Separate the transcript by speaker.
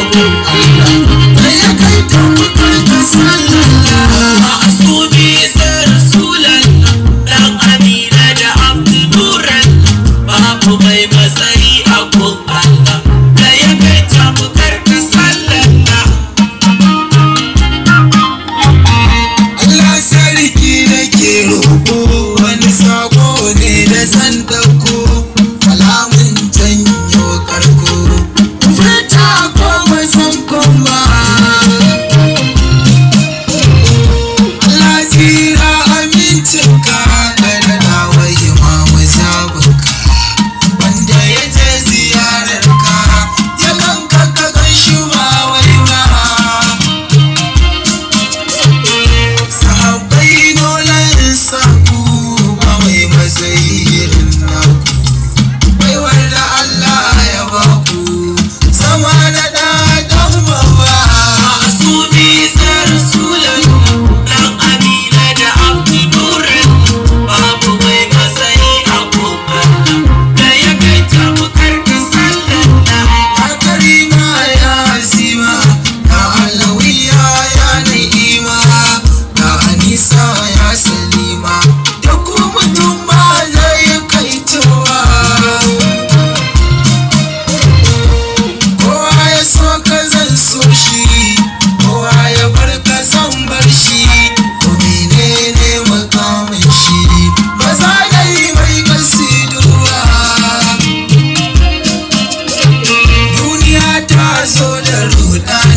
Speaker 1: gun Allah da ya kai ta mukar ta sallallahu ma'asumi sai rasulallah dan Amina da Abdul Nuran babu mai matsayi a gun Allah da ya kai ta mukar ta sallallahu Allah sarki nake roƙo wani sako ne da zan dauko kalamun janyo karko fita ko mai san kuma Allah tsira amincinka da dawa imamu zabinka wanda ya je ziyararka ya kanka ka ganshi ba wai ba sahabbai dole in saku ba mai matsayi irin naku baiwar da Allah ya baku sama da ɗaɗan babba ma'asumi sai rasulallah dan Amina da Abdul Nuran babu mai matsayi a gun Allah da ya kai ta mukar ta sallallahu ya karima ya azima ya alawiya ya na'ima ya anisa ya salima da ku mutum ba zai kai cewa kowa ya so ka zan so shi kowa ya bar ka zan bar shi ko menene makamin shi ba za ya yi mai kasiduwa duniya ta zo da rudani